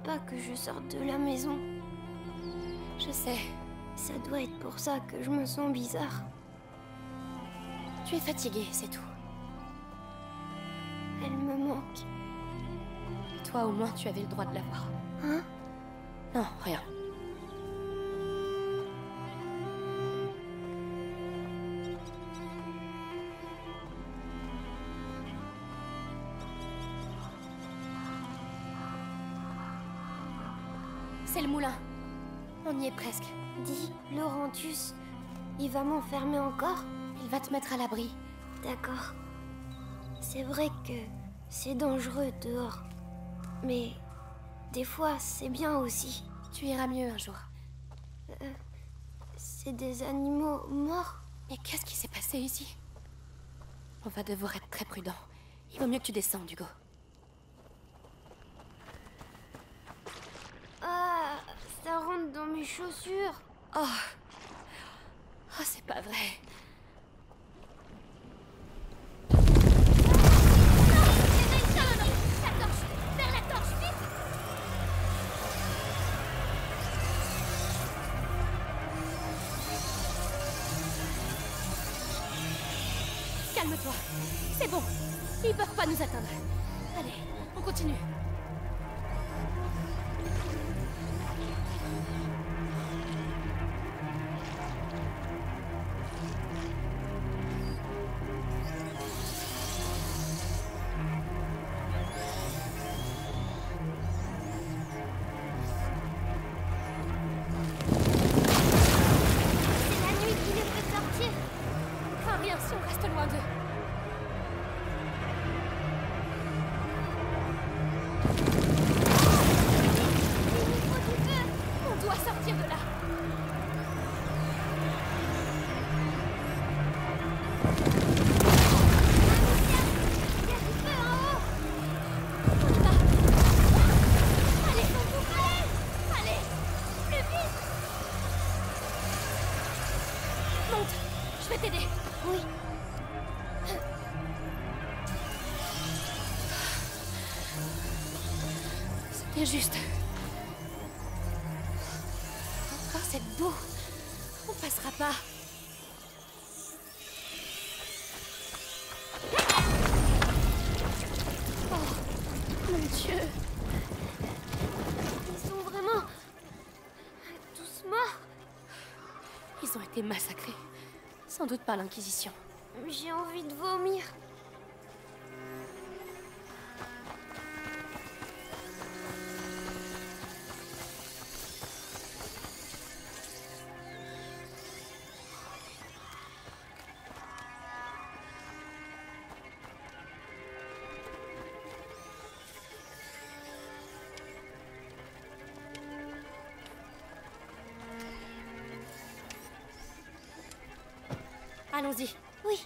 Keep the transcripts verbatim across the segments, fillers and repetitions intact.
pas que je sorte de la maison. Je sais. Ça doit être pour ça que je me sens bizarre. Tu es fatiguée, c'est tout. Elle me manque. Toi, au moins, tu avais le droit de la voir. Hein? Non, rien. C'est le moulin. On y est presque. Dis, Laurentius, il va m'enfermer encore? Il va te mettre à l'abri. D'accord. C'est vrai que c'est dangereux dehors. Mais des fois, c'est bien aussi. Tu iras mieux un jour. Euh, c'est des animaux morts? Mais qu'est-ce qui s'est passé ici? On va devoir être très prudent. Il vaut mieux que tu descendes, Hugo. Ah, ça rentre dans mes chaussures. Oh, oh c'est pas vrai. Calme-toi. C'est bon. Ils peuvent pas nous atteindre. Allez, on continue. C'est la nuit qui les fait sortir. Crains rien si on reste loin d'eux. On doit sortir de là. Il y a du feu en haut. On y va. Allez, allez, allez, plus vite. Monte. Je vais t'aider. Oui. C'était juste. Encore cette boue. On passera pas. Oh, mon Dieu. Ils sont vraiment tous morts. Ils ont été massacrés. Sans doute par l'Inquisition. J'ai envie de vomir. Allons-y. Oui.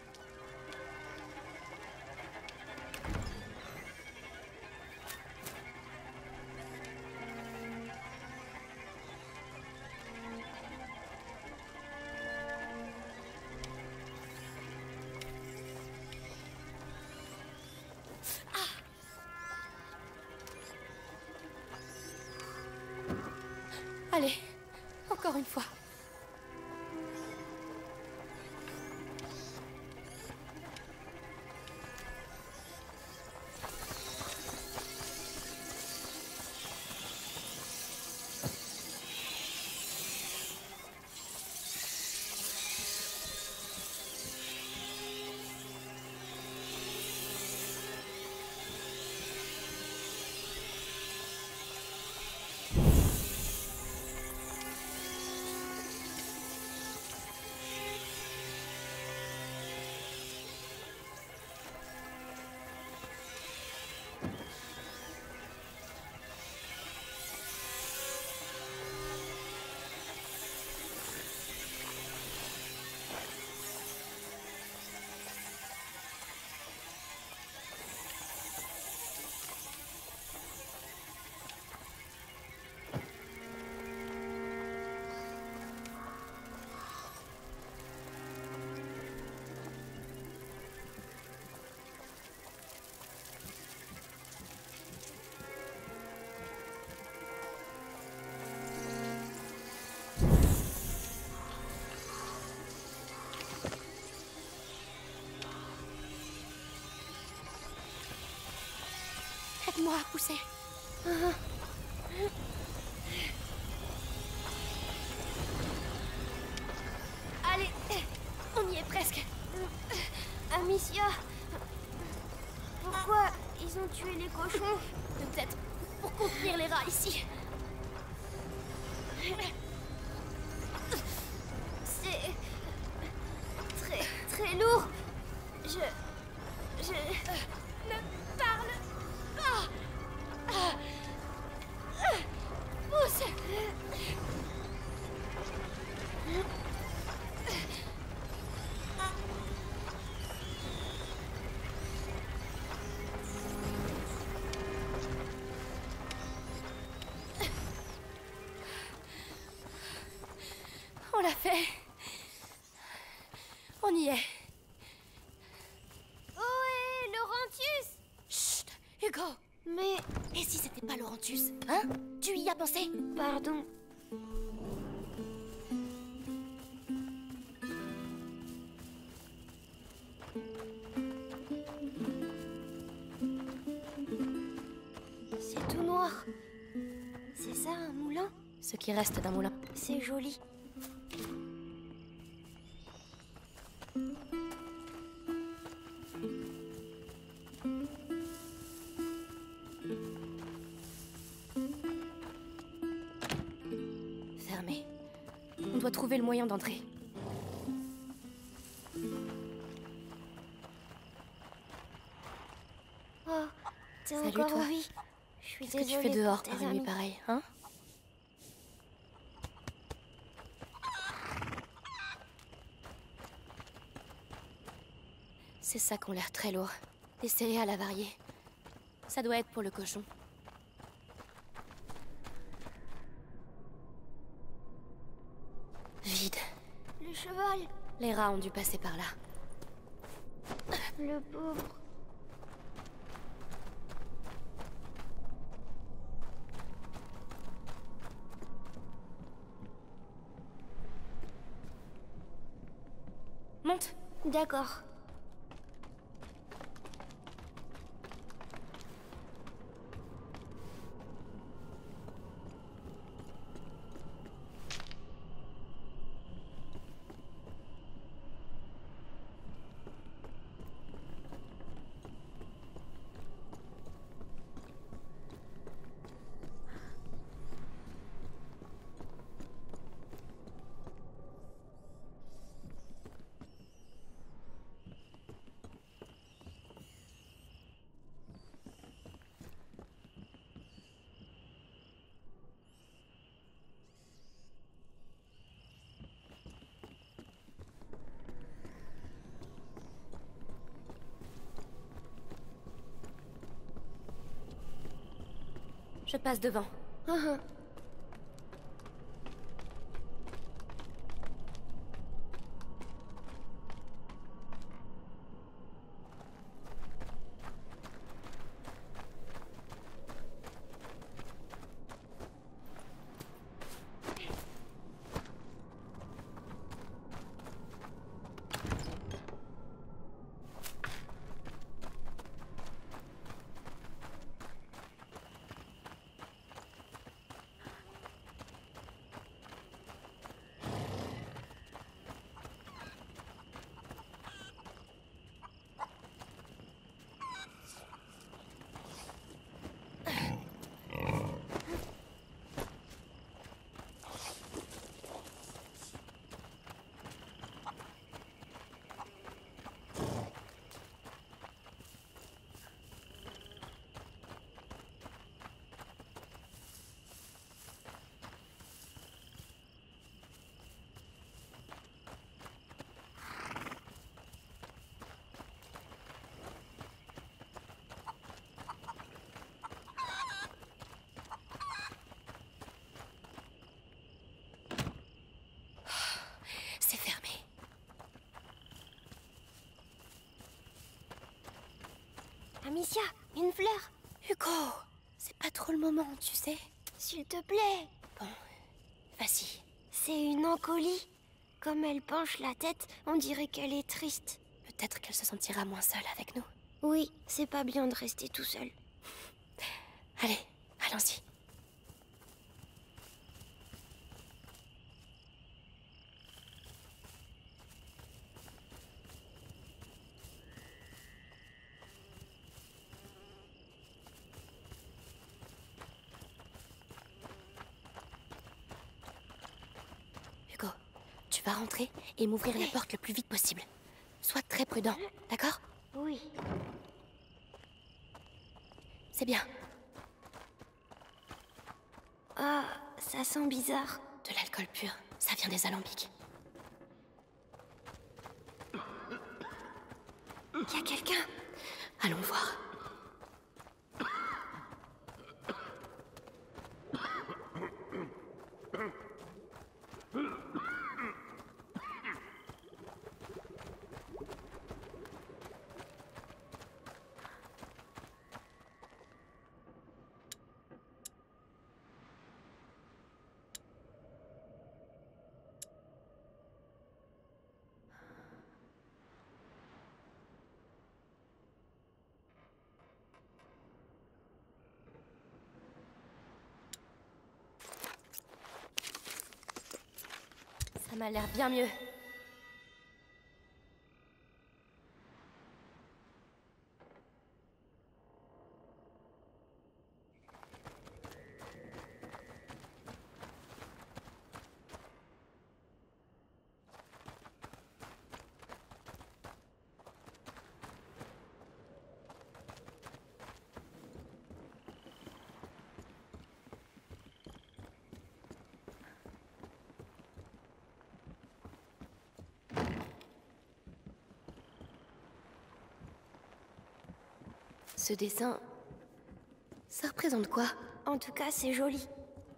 Allez, encore une fois. Aide-moi à pousser. Allez, On y est presque. Amicia. Pourquoi ils ont tué les cochons? Peut-être pour contenir les rats ici. C'est très très lourd. Je je Ne parle pas. Pousse. On l'a fait. On y est. Ohé, Laurentius. Chut, Hugo. Mais Et si c'était pas Laurentius, hein? Tu y as pensé? pardon. C'est tout noir. C'est ça un moulin? Ce qui reste d'un moulin. C'est joli. Fermé. On doit trouver le moyen d'entrer. Oh, t'es Salut, encore toi. en vie. Je suis Qu'est-ce que désolée tu fais dehors pour tes par une nuit amis. pareille, hein? Ces sacs ont l'air très lourds. Des céréales avariées. Ça doit être pour le cochon. Vide. Le cheval, Les rats ont dû passer par là. le pauvre. Monte! D'accord. Je passe devant. Uhum. C'est fermé. Amicia, une fleur. Hugo, c'est pas trop le moment, tu sais. S'il te plaît. Bon, vas-y. C'est une encolie. Comme elle penche la tête, on dirait qu'elle est triste. Peut-être qu'elle se sentira moins seule avec nous. Oui, c'est pas bien de rester tout seul. Allez, allons-y. Hugo, tu vas rentrer et m'ouvrir la porte le plus vite possible. Sois très prudent, d'accord? Oui. C'est bien. Ah, ça sent bizarre. De l'alcool pur, ça vient des alambics. Y a quelqu'un? Allons voir. Ça m'a l'air bien mieux. Ce dessin... ça représente quoi? En tout cas, c'est joli.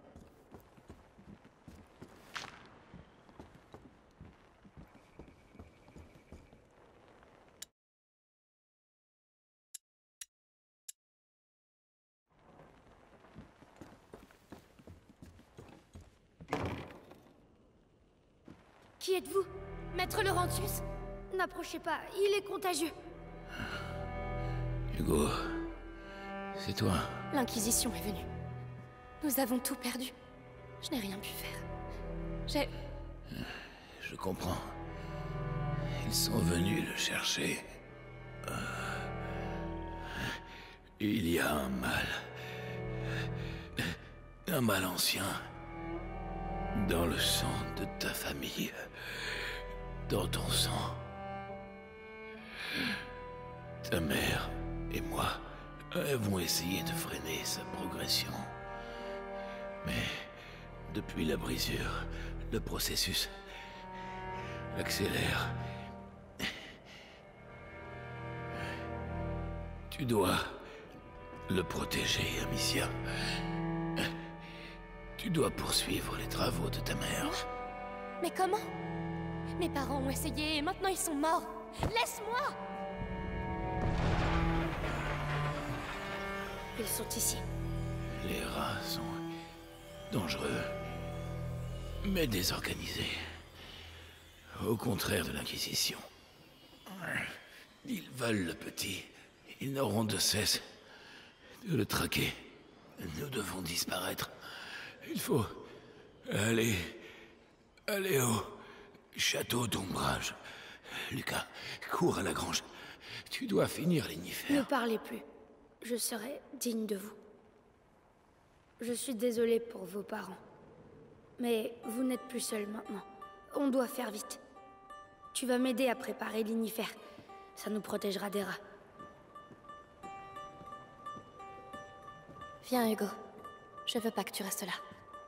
Qui êtes-vous? Maître Laurentius? N'approchez pas, il est contagieux. Hugo, c'est toi. L'Inquisition est venue. Nous avons tout perdu. Je n'ai rien pu faire. J'ai... Je comprends. Ils sont venus le chercher. Euh... Il y a un mal. Un mal ancien. Dans le sang de ta famille. Dans ton sang. Ta mère et moi avons essayé de freiner sa progression. Mais depuis la brisure, le processus accélère. Tu dois le protéger, Amicia. Tu dois poursuivre les travaux de ta mère. Moi? Mais comment? Mes parents ont essayé et maintenant ils sont morts. Laisse-moi! Ils sont ici. Les rats sont dangereux, mais désorganisés. Au contraire de l'Inquisition. Ils veulent le petit. Ils n'auront de cesse de le traquer. Nous devons disparaître. Il faut aller... aller au château d'ombrage. Lucas, cours à la grange. Tu dois finir Ne l'Innifer. parlez plus. Je serai digne de vous. Je suis désolée pour vos parents. Mais vous n'êtes plus seul maintenant. On doit faire vite. Tu vas m'aider à préparer l'Innifer. Ça nous protégera des rats. Viens, Hugo. Je veux pas que tu restes là.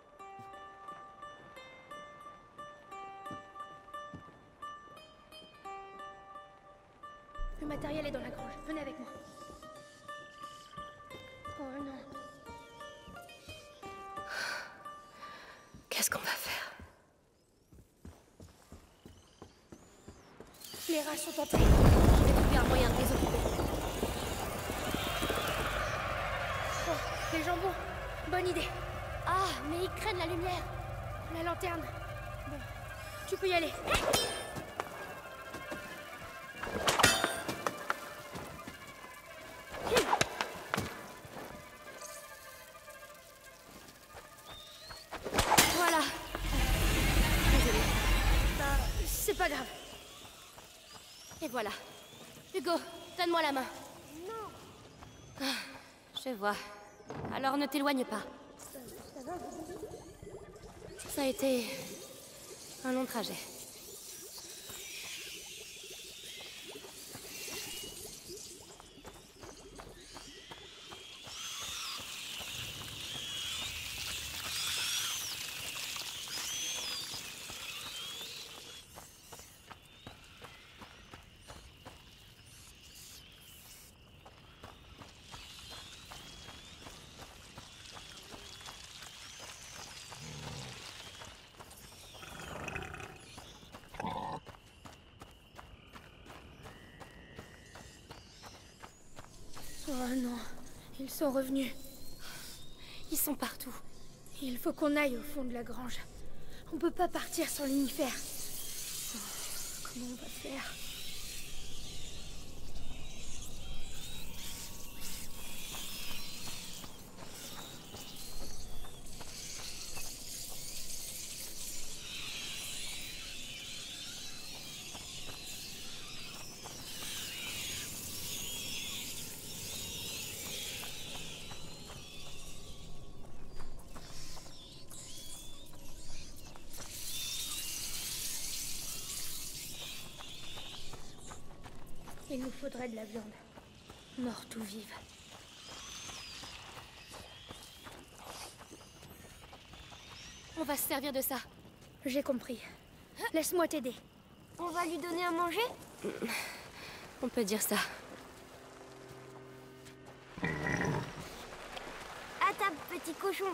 Le matériel est dans la grange. Venez avec moi. Oh non. Qu'est-ce qu'on va faire? Les rats sont entrés. Je vais trouver un moyen de les occuper. Oh, les jambons. Bonne idée. Ah, mais ils craignent la lumière. La lanterne. Bon, tu peux y aller. Et voilà. Hugo, donne-moi la main. Non. Ah, je vois. Alors ne t'éloigne pas. Ça a été un long trajet. Oh non, ils sont revenus. Ils sont partout. Il faut qu'on aille au fond de la grange. On peut pas partir sans l'unifère. Oh, comment on va faire? Il nous faudrait de la viande. Morte ou vive. On va se servir de ça. J'ai compris. Laisse-moi t'aider. On va lui donner à manger? On peut dire ça. À table, petit cochon.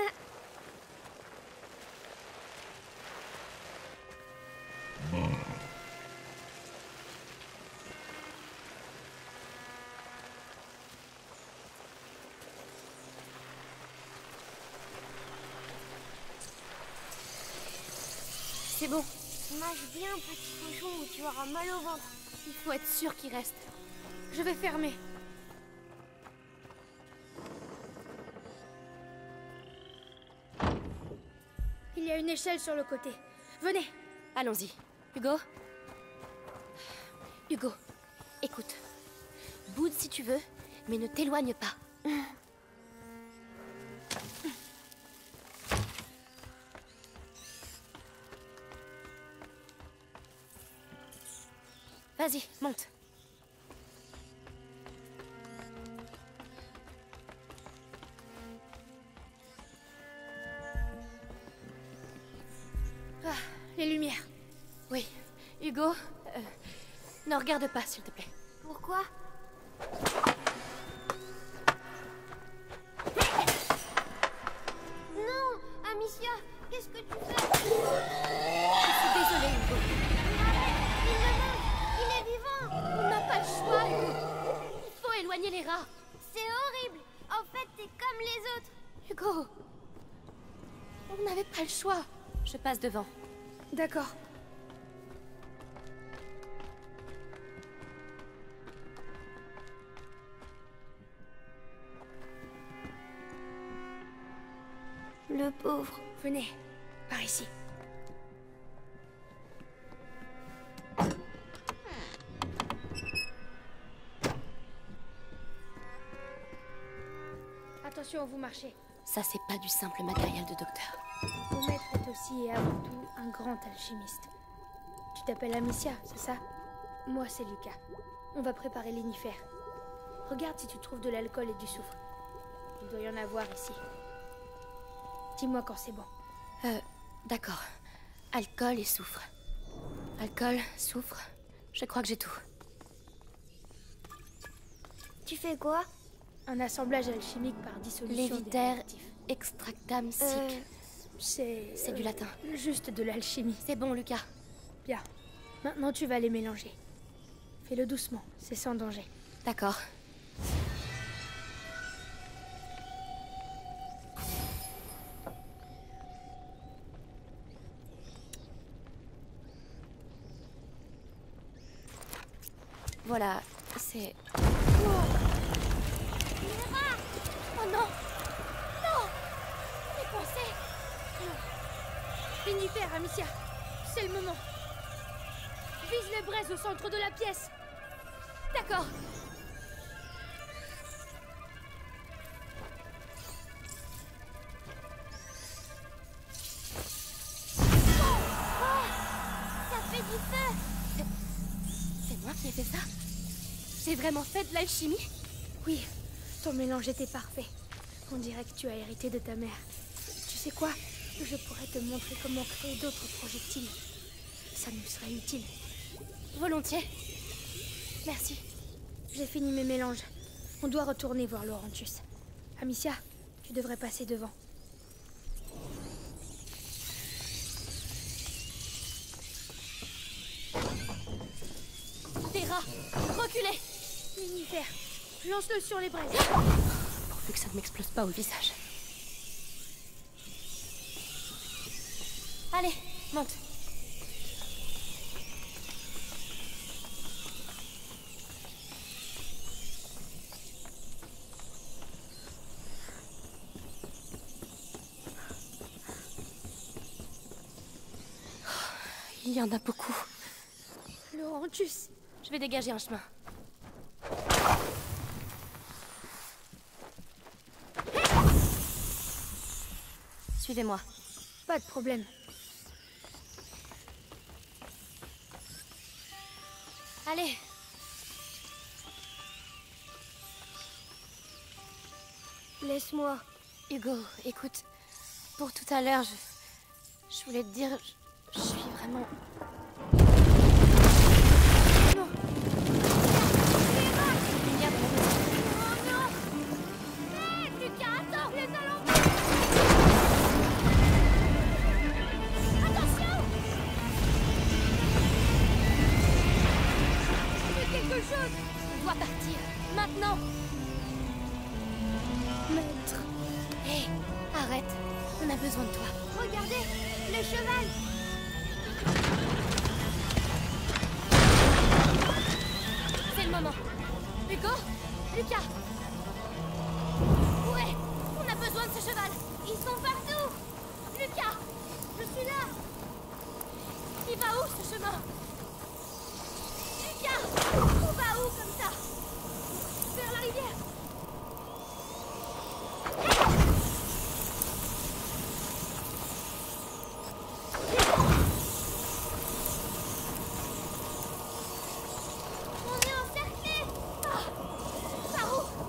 C'est bon. Mâche bien, petit cochon, ou tu auras mal au ventre. Il faut être sûr qu'il reste. Je vais fermer. Il y a une échelle sur le côté. Venez. Allons-y. Hugo? Hugo, écoute. Boude si tu veux, mais ne t'éloigne pas. Vas-y, monte. Ah, les lumières. Oui. Hugo, euh, ne regarde pas, s'il te plaît. Pourquoi? Non, Amicia, qu'est-ce que tu fais? Je suis désolée, Hugo. Il le mange, il est vivant. On n'a pas le choix, Hugo. Il faut éloigner les rats. C'est horrible. En fait, t'es comme les autres. Hugo, on n'avait pas le choix. Je passe devant. D'accord. Le pauvre. Venez, par ici. Attention où vous marchez. Ça, c'est pas du simple matériel de docteur. Ton maître est aussi et avant tout un grand alchimiste. Tu t'appelles Amicia, c'est ça? Moi, c'est Lucas. On va préparer l'unifère. Regarde si tu trouves de l'alcool et du soufre. Il doit y en avoir ici. Dis-moi quand c'est bon. Euh, d'accord. Alcool et soufre. Alcool, soufre. Je crois que j'ai tout. Tu fais quoi? Un assemblage alchimique par dissolution des Léviter réactifs. extractam sic. Euh, C'est... C'est du latin. Juste de l'alchimie. C'est bon, Lucas. Bien. Maintenant, tu vas les mélanger. Fais-le doucement, c'est sans danger. D'accord. Voilà, c'est... Oh non! Les pensées. L'unifère, Amicia. C'est le moment. Vise les braises au centre de la pièce. D'accord. Ça fait du feu! C'est moi qui ai fait ça? J'ai vraiment fait de l'alchimie? Oui, ton mélange était parfait. On dirait que tu as hérité de ta mère. Tu sais quoi? Je pourrais te montrer comment créer d'autres projectiles. Ça nous serait utile. Volontiers. Merci. J'ai fini mes mélanges. On doit retourner voir Laurentius. Amicia, tu devrais passer devant. Des rats! Reculez! Lumifer, lance-le sur les braises. Pourvu que ça ne m'explose pas au visage. Allez, monte. Il y en a beaucoup. Laurentius. Je vais dégager un chemin. Suivez-moi. Pas de problème. Allez. Laisse-moi. Hugo, écoute. Pour tout à l'heure, je... Je voulais te dire... Je, je suis vraiment... Non. Lumière de la maison. Oh non! Hé, Lucas, attends! Les alentours! Attention! Fais quelque chose! On doit partir. Maintenant. Maître. Hé, arrête. On a besoin de toi. Regardez! Le cheval! C'est le moment. Hugo? Lucas? Ouais, on a besoin de ce cheval. Ils sont partout! Lucas! Je suis là! Il va où ce chemin? Lucas! On va où comme ça? Vers la rivière! On est encerclés! Par où?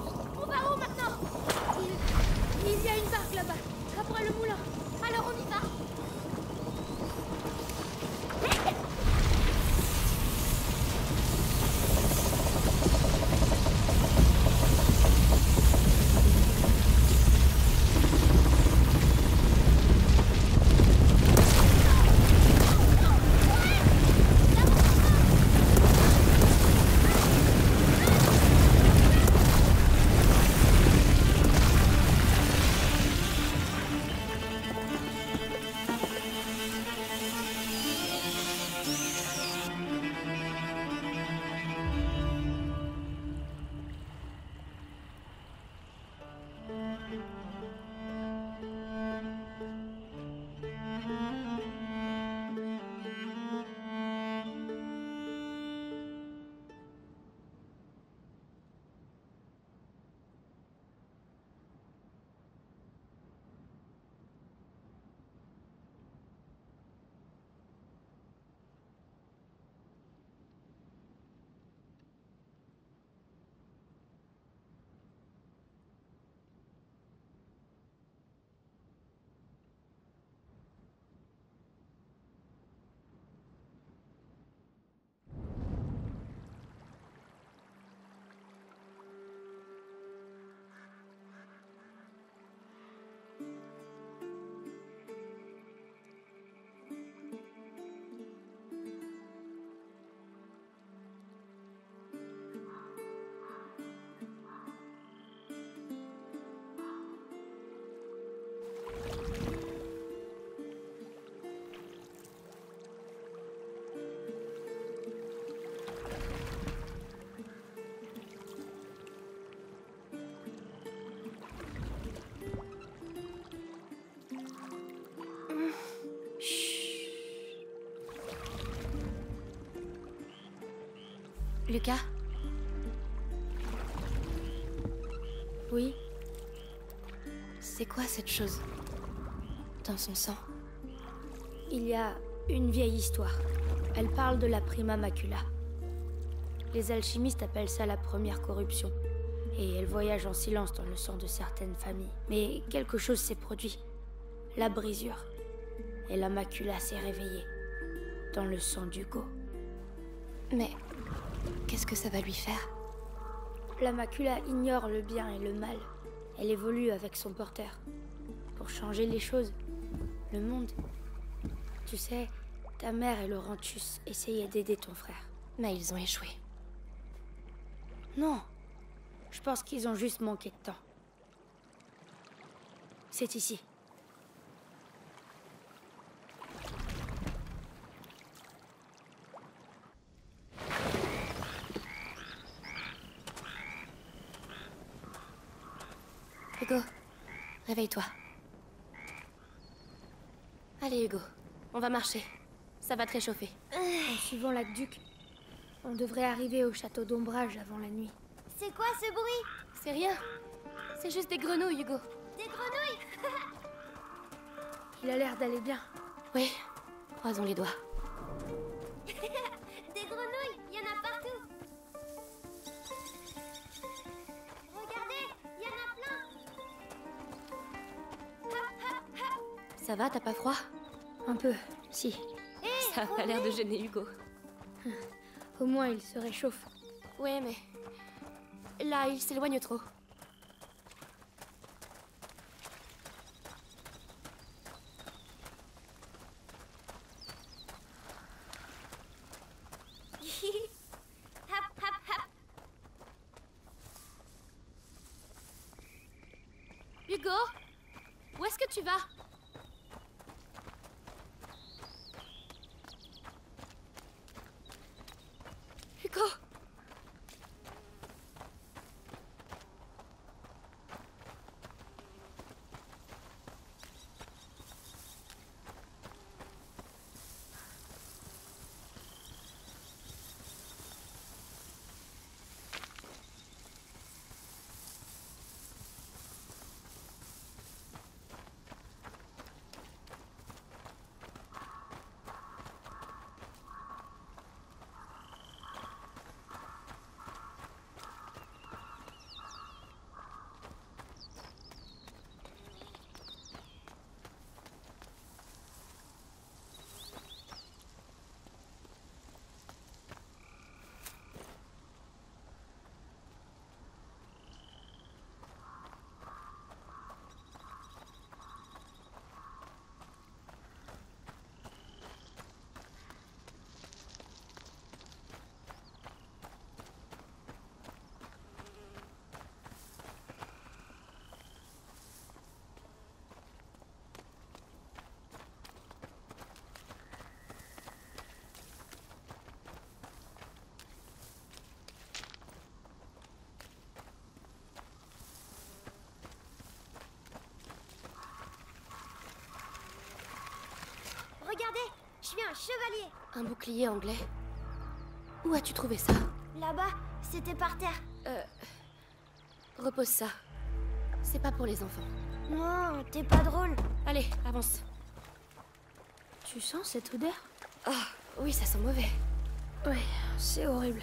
Lucas? Oui? C'est quoi cette chose? Dans son sang? Il y a une vieille histoire. Elle parle de la prima macula. Les alchimistes appellent ça la première corruption. Et elle voyage en silence dans le sang de certaines familles. Mais quelque chose s'est produit. La brisure. Et la macula s'est réveillée. Dans le sang d'Hugo. Mais qu'est-ce que ça va lui faire? La macula ignore le bien et le mal. Elle évolue avec son porteur. Pour changer les choses. Le monde. Tu sais, ta mère et Laurentius essayaient d'aider ton frère. Mais ils ont échoué. Non. Je pense qu'ils ont juste manqué de temps. C'est ici. Hugo, réveille-toi. Allez, Hugo, on va marcher. Ça va te réchauffer. En suivant l'aqueduc, on devrait arriver au château d'Ombrage avant la nuit. C'est quoi ce bruit? C'est rien. C'est juste des grenouilles, Hugo. Des grenouilles? Il a l'air d'aller bien. Oui, croisons les doigts. Des grenouilles, il y en a partout. Regardez, il y en a plein. Hop, hop, hop. Ça va, t'as pas froid? Un peu, si. Hé, Ça a pas l'air de gêner Hugo. Au moins, il se réchauffe. Ouais, mais... Là, il s'éloigne trop. Hop, hop, hop. Hugo? Où est-ce que tu vas? Hugo? Regardez, je suis un chevalier. Un bouclier anglais. Où as-tu trouvé ça? Là-bas, c'était par terre. Euh... Repose ça. C'est pas pour les enfants. Non, t'es pas drôle. Allez, avance. Tu sens cette odeur? Ah, oui, ça sent mauvais. Oui, c'est horrible.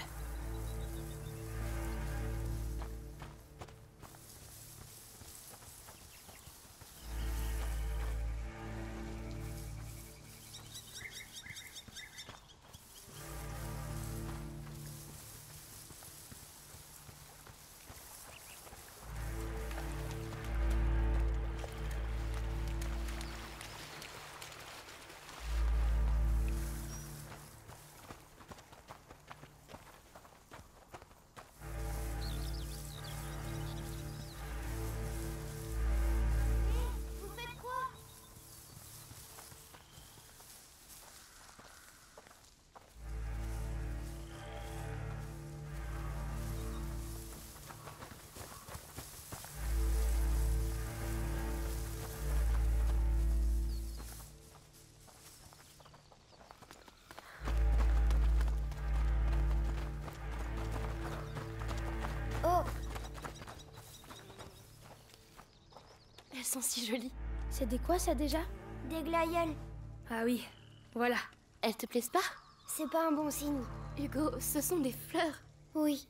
sont si jolies. C'est des quoi, ça, déjà? Des glaïeuls. Ah oui, voilà. Elles te plaisent pas? C'est pas un bon signe. Hugo, ce sont des fleurs. Oui.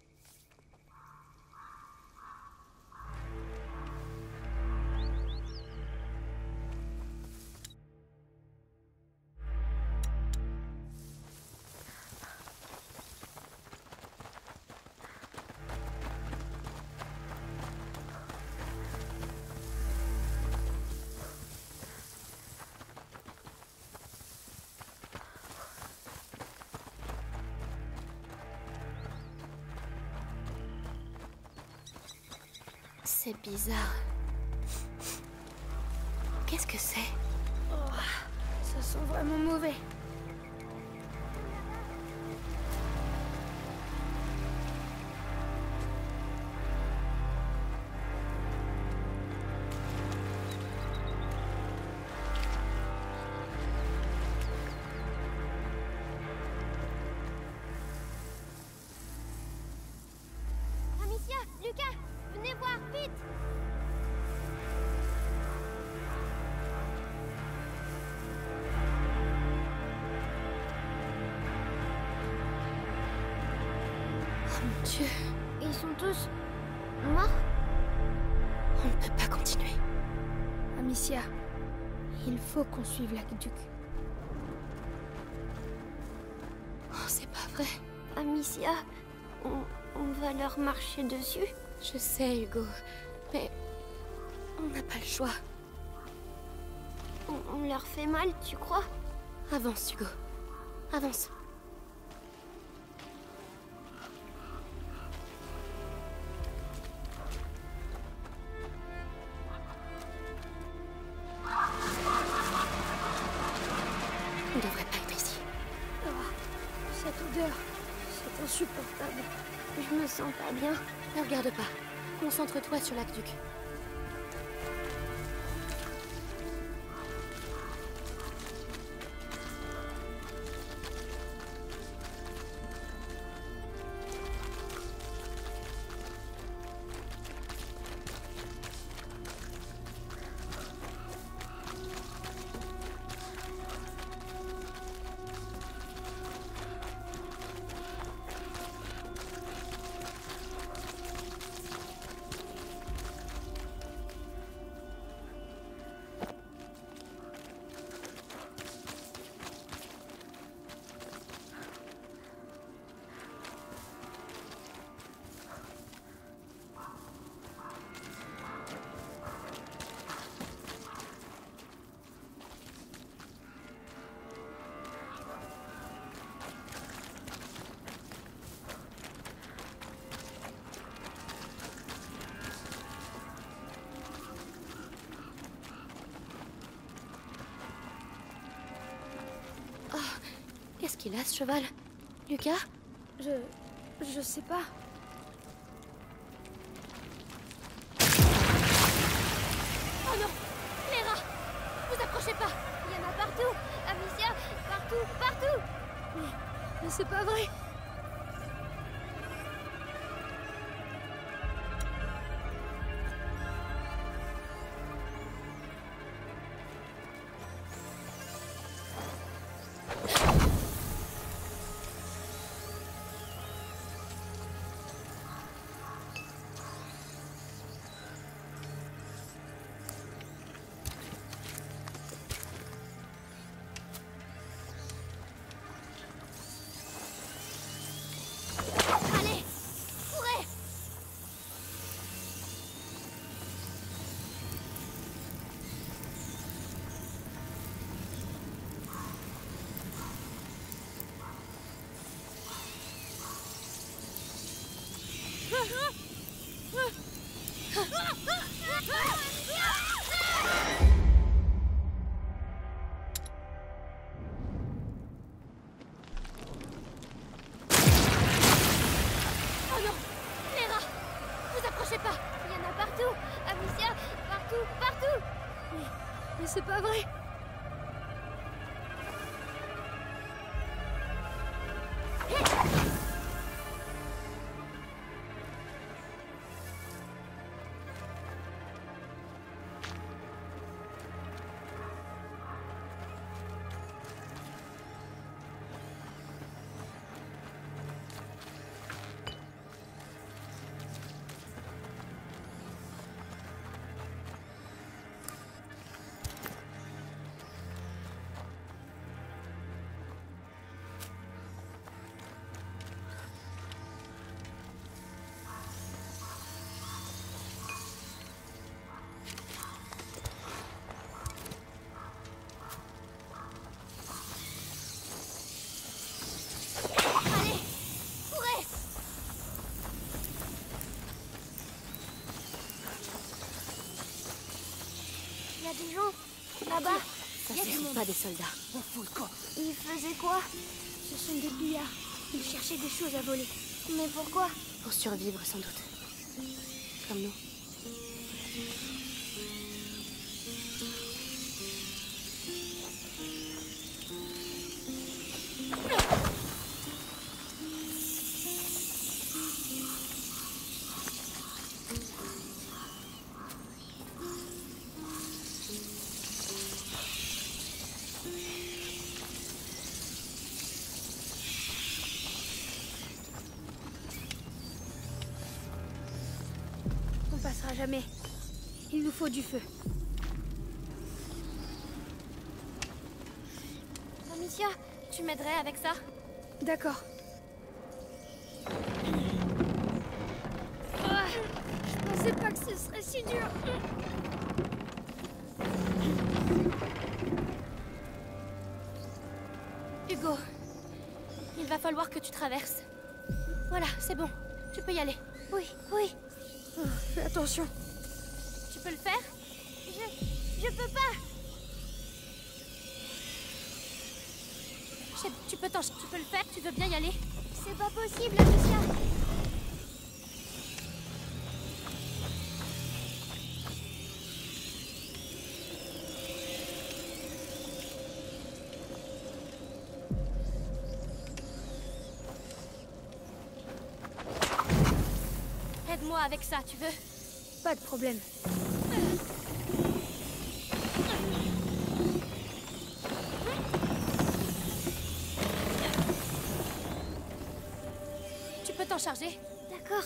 C'est bizarre. Qu'est-ce que c'est? Oh, ça sent vraiment mauvais. Amicia, Lucas, venez voir, vite! Oh mon Dieu, Ils sont tous morts? on ne peut pas continuer. Amicia, il faut qu'on suive l'aqueduc. Oh, c'est pas vrai. Amicia, on, on va leur marcher dessus? Je sais, Hugo, mais on n'a pas le choix. On, on leur fait mal, tu crois? Avance, Hugo. Avance. On devrait pas être ici. Oh, cette odeur, c'est insupportable. Je me sens pas bien. Ne regarde pas. Concentre-toi sur l'aqueduc. Qu'est-ce qu'il a, ce cheval? Lucas? Je... je sais pas. Oh non! Les rats! Vous approchez pas! Il y en a partout! Amicia, partout, partout! Mais... mais c'est pas vrai! Allez, courez! Oh non! Les rats! Vous approchez pas! Il y en a partout! Amicia, partout, partout! Mais... mais c'est pas vrai! des gens. Là-bas. Ça y a du c'est monde. pas des soldats. On fout le camp. Ils faisaient quoi? Ce sont des pillards. Ils cherchaient des choses à voler. Mais pourquoi? Pour survivre sans doute. Comme nous. On passera jamais. Il nous faut du feu. Amicia, tu m'aiderais avec ça? D'accord. Ah, je pensais pas que ce serait si dur. Hugo, il va falloir que tu traverses. Voilà, c'est bon. Tu peux y aller. Oui, oui. Oh, fais attention. Tu peux le faire? Je... je peux pas. Cheb, tu peux t'en... Tu peux le faire? Tu veux bien y aller? C'est pas possible, Amicia. Aide-moi avec ça, tu veux? Pas de problème. Tu peux t'en charger? D'accord.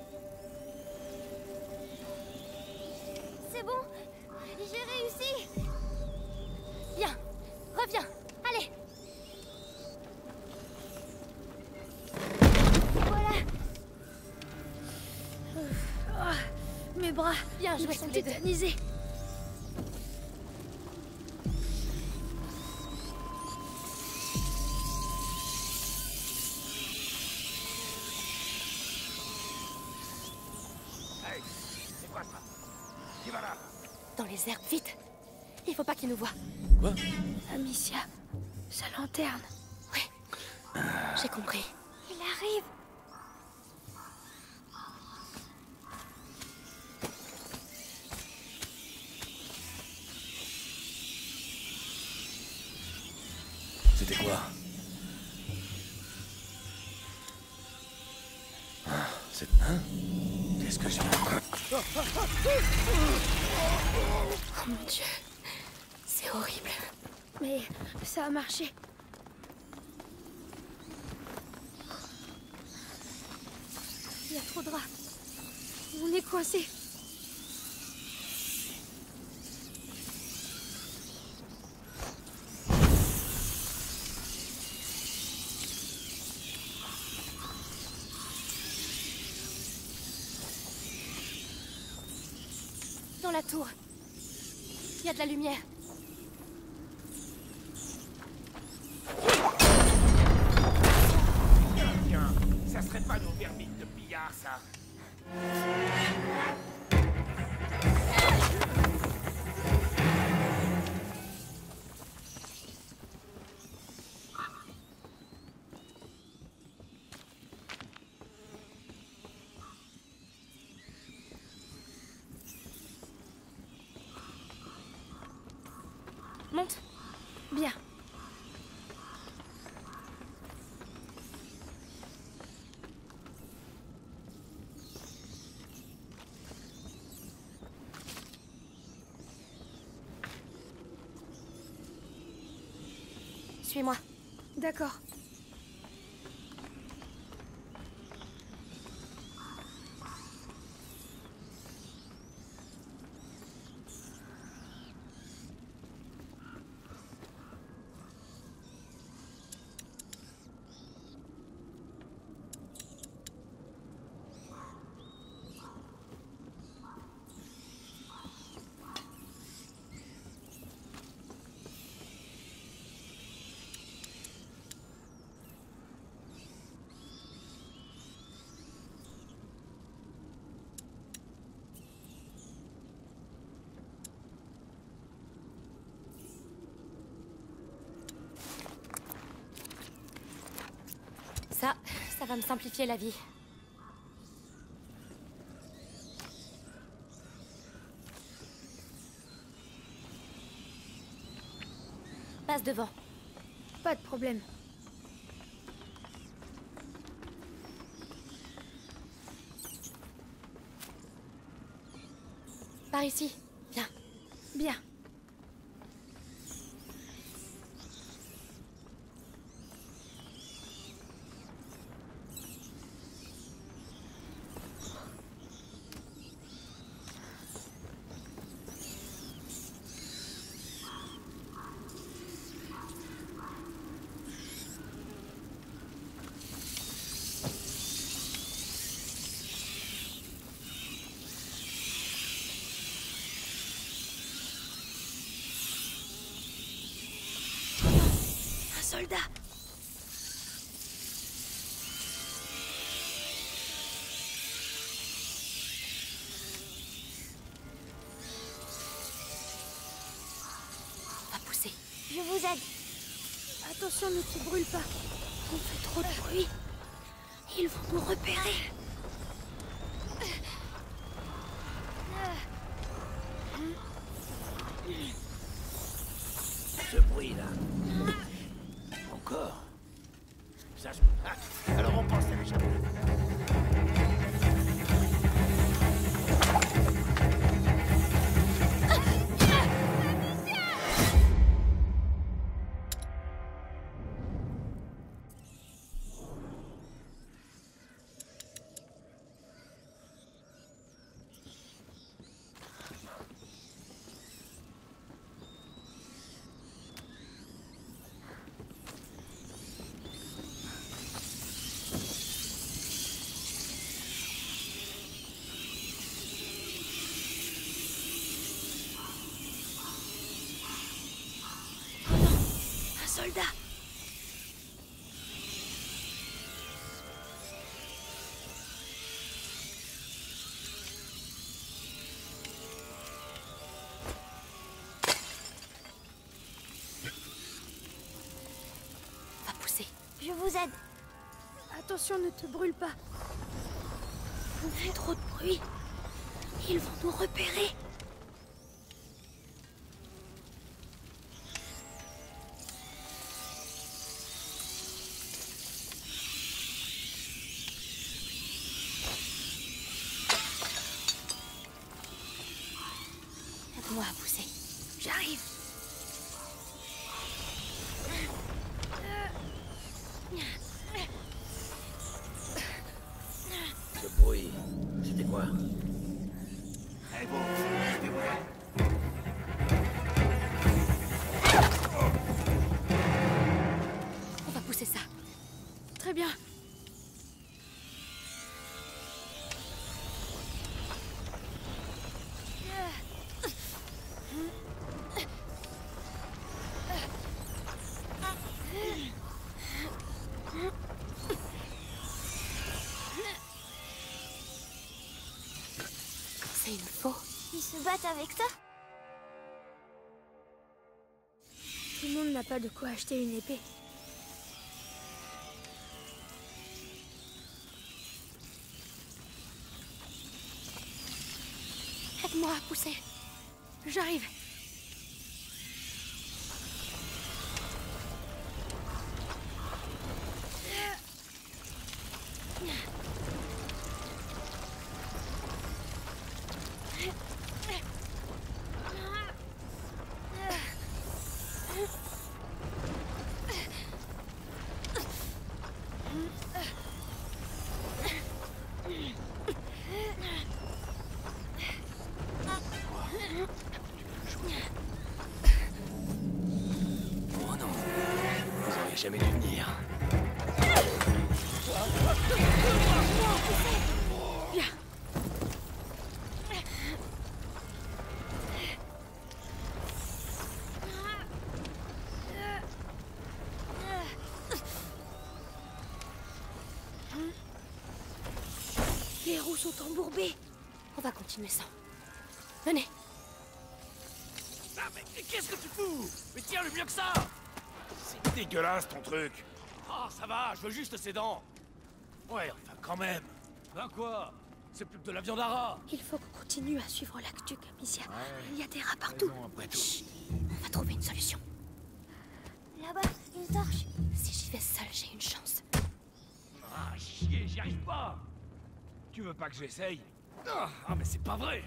C'est bon. J'ai réussi. Bien. Reviens. Allez. Voilà. Ah, mes bras. Bien joué Ils sont tous les deux. tétanisés. Hey, c'est quoi ça? Qui va là? Dans les herbes, vite. Il faut pas qu'ils nous voient. Quoi? Amicia, sa lanterne. Ouais. J'ai compris. Il arrive. C'était quoi? Ah, c'est... Hein? Qu'est-ce que j'ai... Oh mon Dieu. C'est horrible. Mais ça a marché. Il y a trop de rats. On est coincé. Dans la tour. Il y a de la lumière. Tiens, tiens, ça serait pas nos vermines de pillards, ça? Monte. Bien. Suis-moi. D'accord. Ça, ça va me simplifier la vie. Passe devant. Pas de problème. Par ici. Viens. Bien. Soldat. On va pousser. Je vous aide. Attention, ne te brûle pas. On fait trop de bruit. Ils vont nous repérer. Ce bruit-là. Encore. Ça se... Ah, alors on pense à l'échapper. Soldat. On va pousser. Je vous aide. Attention, ne te brûle pas. On fait trop de bruit. Ils vont nous repérer. Aide-moi à pousser. J'arrive. Ce bruit, c'était quoi? Eh bon, débrouillez. On va pousser ça. Très bien. C'est une faux. Ils se battent avec ça? Tout le monde n'a pas de quoi acheter une épée. Aide-moi à pousser. J'arrive. Oh non, vous auriez jamais dû venir. Bien. Les roues sont embourbées. On va continuer sans. Venez. Ah, mais qu'est-ce que tu fous? Mais tiens, le mieux que ça! C'est dégueulasse ton truc! Ah, ça va, je veux juste ses dents. Ouais, enfin, quand même. Ben quoi? C'est plus que de la viande à rat. Il faut qu'on continue à suivre l'aqueduc, Amicia. Il y a des rats partout. Raison, après tout. Chut, on va trouver une solution. Là-bas, une torche. Si j'y vais seule, j'ai une chance. Ah, chier, j'y arrive pas. Tu veux pas que j'essaye? Ah, ah, mais c'est pas vrai.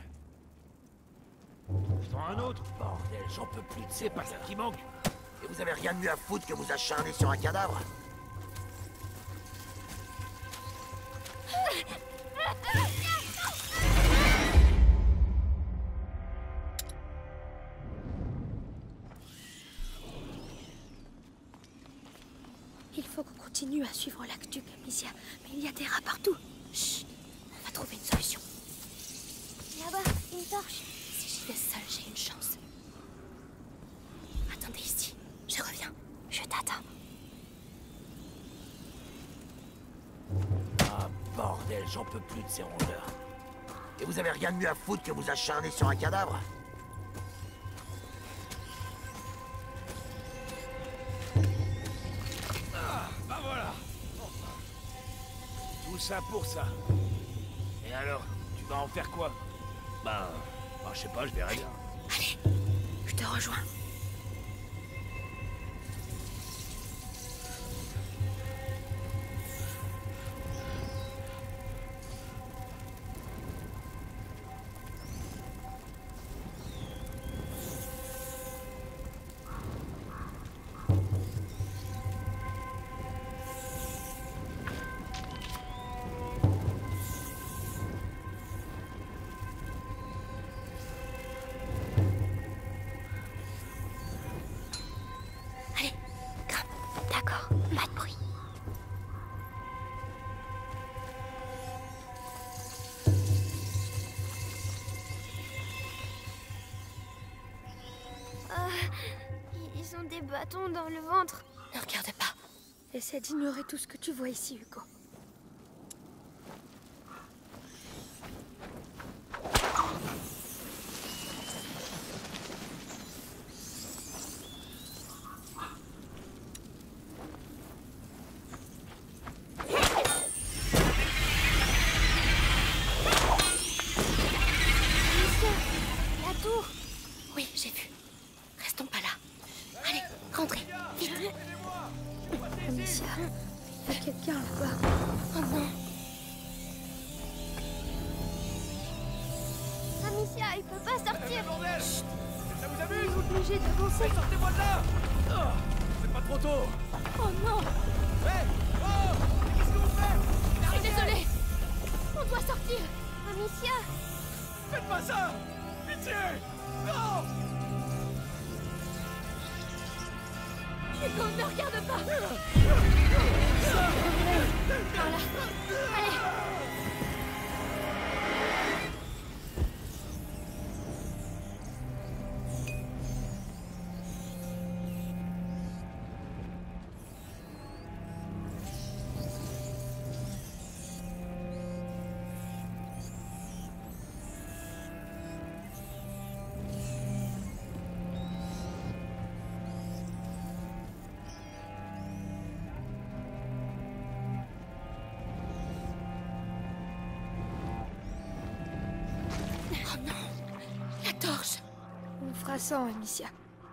Je prends un autre. Bordel, j'en peux plus. C'est pas ça qui manque. Et vous avez rien de mieux à foutre que vous acharner sur un cadavre? Il faut qu'on continue à suivre l'aqueduc, Amicia. Mais il y a des rats partout. Chut, on va trouver une solution. Là-bas, une torche. Si j'y vais seule, j'ai une chance. Attendez ici, je reviens. Je t'attends. Ah, bordel, j'en peux plus de ces rongeurs. Et vous avez rien de mieux à foutre que vous acharner sur un cadavre? Bah voilà. Enfin. Tout ça pour ça. Et alors, tu vas en faire quoi? Ben, ben je sais pas, je verrai bien. Allez, je te rejoins. Allez, grimpe. D'accord, pas de bruit. Ah, ils ont des bâtons dans le ventre. Ne regarde pas. Essaie d'ignorer tout ce que tu vois ici, Hugo. La tour. Oui, j'ai vu. Restons pas là. Allez, rentrez, vite. Amicia, il y a quelqu'un là-bas. Oh non. Amicia, il peut pas sortir. Bordel! Ça vous Il amuse? est obligé d'avancer. Sortez-moi de là! Ah, c'est pas trop tôt! Oh non. Hé! Oh! Mais qu'est-ce que vous faites? Je suis désolée. On doit sortir. Amicia, Faites pas ça! Pitié! Non! Hugo, ne regarde pas. Par là. Allez. Oh non. La torche. On fera ça, Amicia.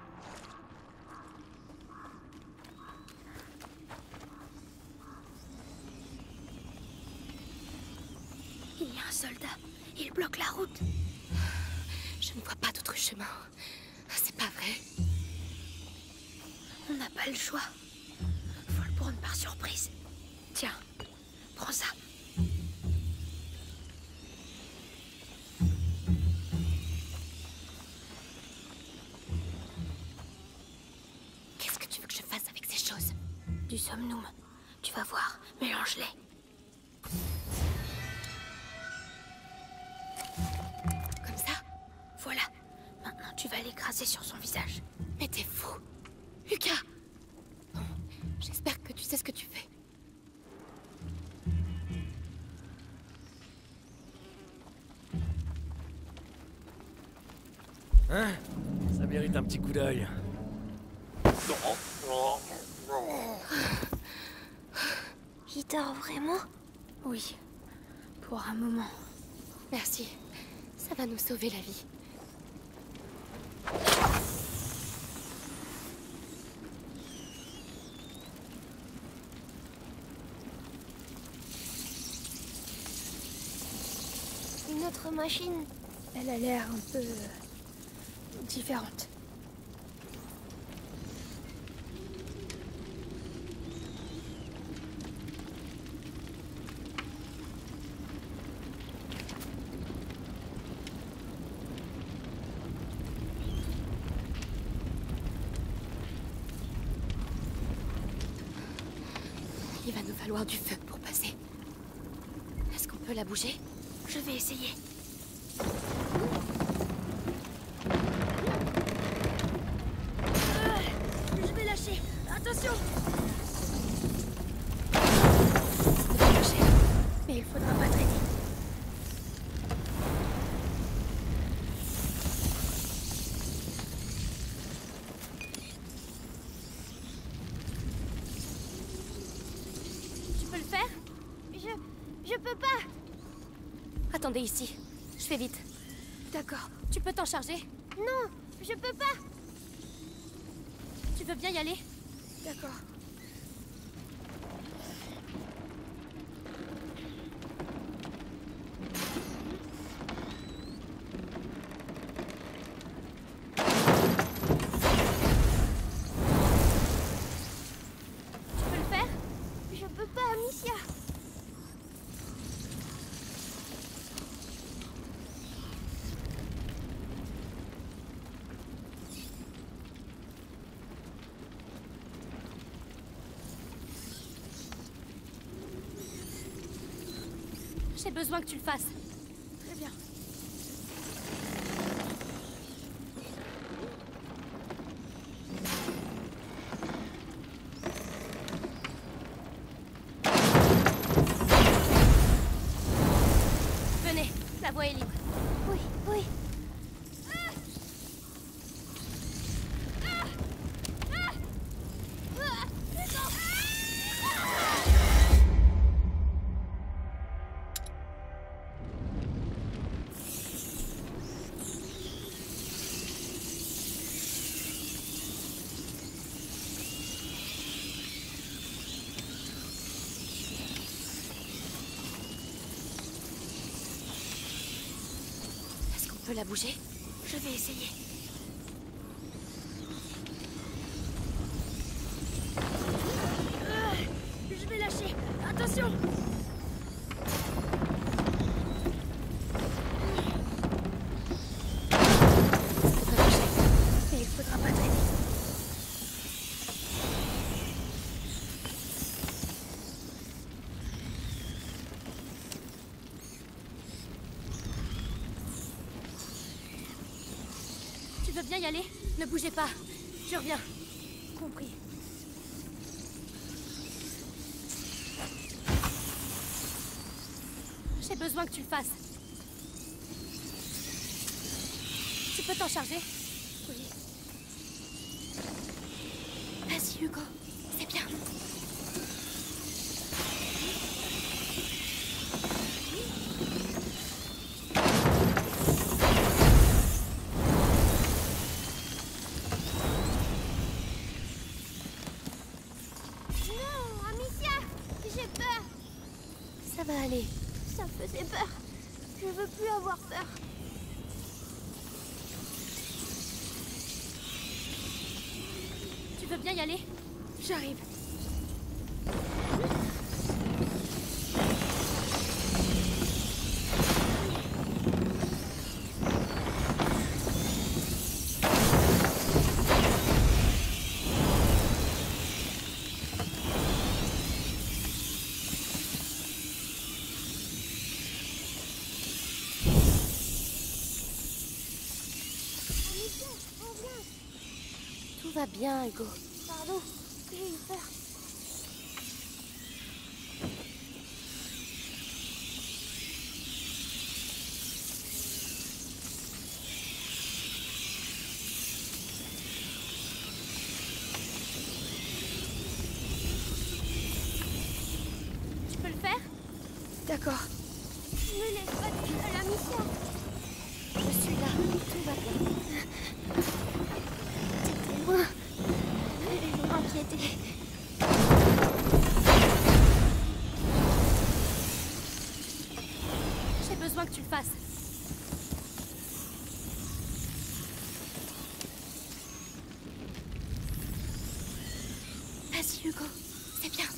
Il y a un soldat. Il bloque la route. Je ne vois pas d'autre chemin. C'est pas vrai. On n'a pas le choix. Faut le prendre par surprise. Tiens, prends ça. Qu'est-ce que tu veux que je fasse avec ces choses? Du somnum. Tu vas voir. Mélange-les. Comme ça? Voilà. Maintenant, tu vas l'écraser sur son visage. Mais t'es fou. Lucas! Bon, j'espère que tu sais ce que tu fais. Hein? Ça mérite un petit coup d'œil. dors vraiment? Oui, pour un moment. Merci. Ça va nous sauver la vie. Une autre machine? Elle a l'air un peu... euh, différente. Il va nous falloir du feu pour passer. Est-ce qu'on peut la bouger? Je vais essayer. Euh, je vais lâcher. Attention! Ça devrait marcher. Mais il faudra pas traîner. Tu peux le faire? Je... je peux pas. Attendez ici. Je fais vite. D'accord. Tu peux t'en charger? Non, je peux pas. Tu veux bien y aller? D'accord. Tu peux le faire? Je peux pas, Amicia. J'ai besoin que tu le fasses. Très bien. Venez, la voie est libre. Oui, oui. Est-ce qu'on peut la bouger? Je vais essayer. Euh, je vais lâcher. Attention! Ça devrait marcher. Mais il faudra pas traîner. Tu veux bien y aller? Ne bougez pas. Je reviens. Compris. J'ai besoin que tu le fasses. Tu peux t'en charger? Oui. Vas-y, Hugo. C'est bien. Non, Amicia, j'ai peur. Ça va aller. Ça me faisait peur. Je veux plus avoir peur. Tu veux bien y aller? J'arrive. Amicia, reviens. Tout va bien, Hugo. Pardon, j'ai eu peur. me laisse pas toute à la mission. Je suis là, tout va bien. T'étais loin. Je m'inquiétais. J'ai besoin que tu le fasses. Vas-y, Hugo, c'est bien.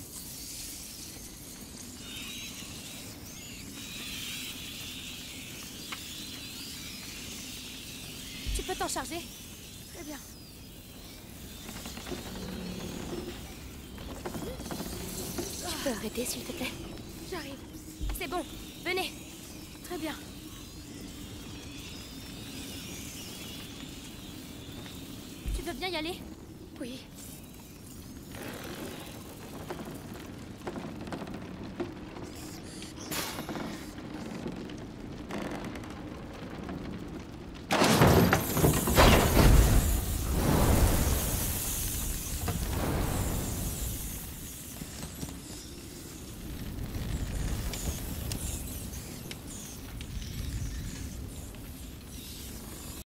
Tu peux t'en charger? Très bien. Tu peux arrêter, s'il te plaît? J'arrive. C'est bon, venez. Très bien. Tu veux bien y aller? Oui.